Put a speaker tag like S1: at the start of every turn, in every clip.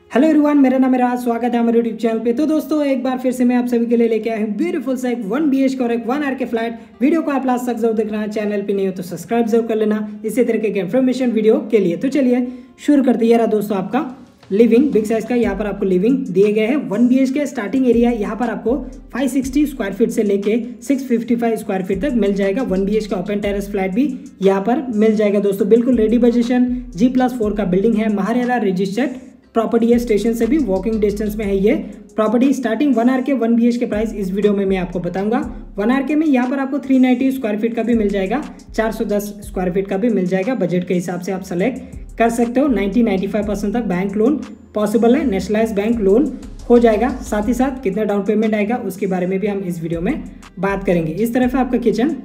S1: Hello everyone, मेरा नाम है राज। स्वागत है हमारे यूट्यूब चैनल पे। तो दोस्तों एक बार फिर से मैं आप सभी के लिए लेके आया हूँ ब्यूटीफुल सा एक 1 BHK और एक 1 RK फ्लैट। वीडियो को आप लास्ट तक जरूर देखना है। चैनल पे नहीं हो तो सब्सक्राइब जरूर कर लेना इसी तरीके के इन्फॉर्मेशन वीडियो के लिए। तो चलिए शुरू करते हैं। दोस्तों आपका लिविंग बिग साइज का यहाँ पर आपको लिविंग दिए गए हैं। 1 BHK स्टार्टिंग एरिया यहाँ पर आपको 560 स्क्वायर फीट से लेके 655 स्क्वायर फीट तक मिल जाएगा। 1 BHK ओपन टेरेस फ्लैट भी यहाँ पर मिल जाएगा। दोस्तों बिल्कुल रेडी पोजीशन G+4 का बिल्डिंग है। महारेरा रजिस्टर्ड प्रॉपर्टी है। स्टेशन से भी वॉकिंग डिस्टेंस में है ये property. Starting 1 RK 1 BHK price इस वीडियो में मैं आपको बताऊंगा। 1 RK में यहाँ पर आपको 390 स्क्वायर फीट का भी मिल जाएगा, 410 स्क्वायर फीट का भी मिल जाएगा। बजट के हिसाब से आप सेलेक्ट कर सकते हो। 90-95% तक बैंक लोन पॉसिबल है। नेशनलाइज बैंक लोन हो जाएगा। साथ ही साथ कितना डाउन पेमेंट आएगा उसके बारे में भी हम इस वीडियो में बात करेंगे। इस तरफ है आपका किचन,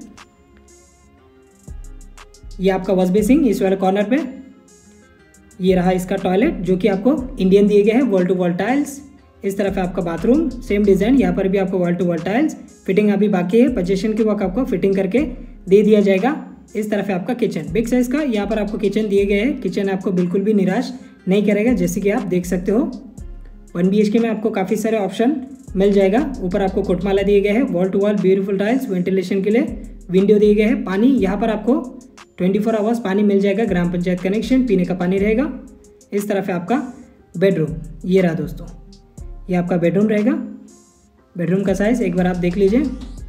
S1: ये आपका वॉश बेसिंग इस वाले कॉर्नर पे। ये रहा इसका टॉयलेट जो कि आपको इंडियन दिए गए हैं, वॉल टू वॉल टाइल्स। इस तरफ है आपका बाथरूम, सेम डिजाइन। यहाँ पर भी आपको wall to wall tiles. Fitting अभी बाकी है, पोजीशन की वर्क आपको फिटिंग करके दे दिया जाएगा। इस तरफ है आपका किचन बिग साइज का। यहाँ पर आपको किचन दिए गए हैं। किचन आपको बिल्कुल भी निराश नहीं करेगा, जैसे कि आप देख सकते हो। 1 BHK में आपको काफ़ी सारे ऑप्शन मिल जाएगा। ऊपर आपको कोटमाला दिए गए हैं, wall to wall beautiful tiles, ventilation के लिए विंडो दिए गए हैं। पानी यहाँ पर आपको 24 आवर्स पानी मिल जाएगा। ग्राम पंचायत कनेक्शन, पीने का पानी रहेगा। इस तरफ है आपका बेडरूम, ये रहा दोस्तों, ये आपका बेडरूम रहेगा। बेडरूम का साइज एक बार आप देख लीजिए।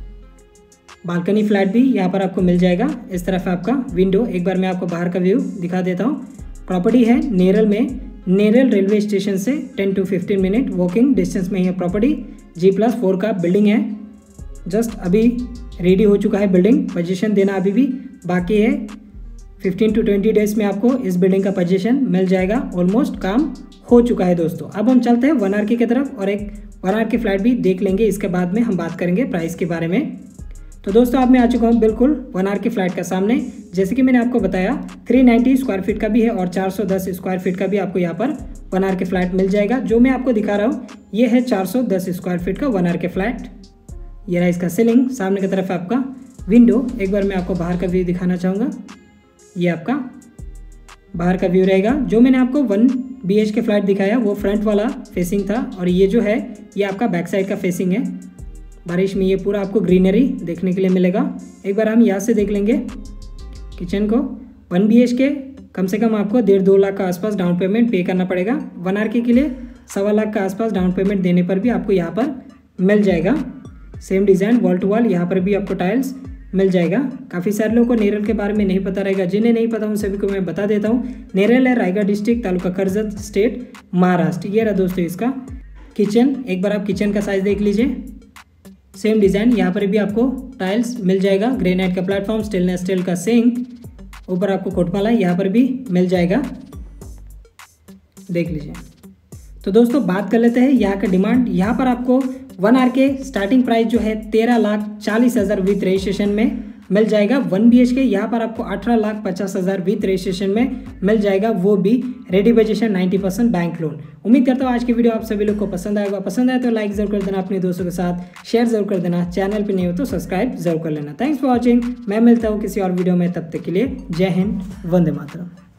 S1: बालकनी फ्लैट भी यहाँ पर आपको मिल जाएगा। इस तरफ है आपका विंडो। एक बार मैं आपको बाहर का व्यू दिखा देता हूँ। प्रॉपर्टी है नेरल में। नेरल रेलवे स्टेशन से 10 to 15 मिनट वॉकिंग डिस्टेंस में ही है प्रॉपर्टी। G+4 का बिल्डिंग है। जस्ट अभी रेडी हो चुका है बिल्डिंग। पोजीशन देना अभी भी बाकी है। 15 to 20 डेज में आपको इस बिल्डिंग का पोजीशन मिल जाएगा। ऑलमोस्ट काम हो चुका है दोस्तों। अब हम चलते हैं 1 RK की तरफ और एक 1 RK फ्लैट भी देख लेंगे। इसके बाद में हम बात करेंगे प्राइस के बारे में। तो दोस्तों अब मैं आ चुका हूँ बिल्कुल 1 RK फ्लैट का सामने। जैसे कि मैंने आपको बताया 390 स्क्वायर फीट का भी है और 410 स्क्वायर फीट का भी आपको यहाँ पर 1 RK फ्लैट मिल जाएगा। जो मैं आपको दिखा रहा हूँ ये है 410 स्क्वायर फीट का 1 RK फ्लैट। ये रहा इसका सीलिंग। सामने की तरफ आपका विंडो। एक बार मैं आपको बाहर का व्यू दिखाना चाहूँगा। ये आपका बाहर का व्यू रहेगा। जो मैंने आपको 1 BHK फ्लैट दिखाया वो फ्रंट वाला फेसिंग था और ये जो है ये आपका बैक साइड का फेसिंग है। बारिश में ये पूरा आपको ग्रीनरी देखने के लिए मिलेगा। एक बार हम यहाँ से देख लेंगे किचन को। 1 BHK कम से कम आपको 1.5-2 लाख का आसपास डाउन पेमेंट पे करना पड़ेगा। 1 RK के लिए 1.25 लाख का आसपास डाउन पेमेंट देने पर भी आपको यहाँ पर मिल जाएगा। Same design wall to wall. यहाँ पर भी आपको टाइल्स मिल जाएगा। काफ़ी सारे लोगों को नेरल के बारे में नहीं पता रहेगा। जिन्हें नहीं पता उन सभी को मैं बता देता हूँ। नेरल है रायगढ़ डिस्ट्रिक्ट, तालुका कर्जत, स्टेट महाराष्ट्र। ये रहा दोस्तों इसका किचन। एक बार आप किचन का साइज देख लीजिए। Same design. यहाँ पर भी आपको टाइल्स मिल जाएगा। ग्रेनाइट का प्लेटफॉर्म, स्टेनलेस स्टील का सिंक, ऊपर आपको कोटमाला यहाँ पर भी मिल जाएगा। देख लीजिए। तो दोस्तों बात कर लेते हैं यहाँ का डिमांड। यहाँ पर आपको 1 RK स्टार्टिंग प्राइस जो है 13,40,000 विथ रजिस्ट्रेशन में मिल जाएगा। 1 BHK यहाँ पर आपको 18,50,000 विथ रजिस्ट्रेशन में मिल जाएगा, वो भी रेडी पोजीशन 90% बैंक लोन। उम्मीद करता हूँ आज की वीडियो आप सभी लोग को पसंद आएगा। पसंद आए तो लाइक जरूर कर देना, अपने दोस्तों के साथ शेयर जरूर कर देना। चैनल पे नहीं हो तो सब्सक्राइब जरूर कर लेना। Thanks for watching. मैं मिलता हूँ किसी और वीडियो में, तब तक के लिए जय हिंद, वंदे मातरम।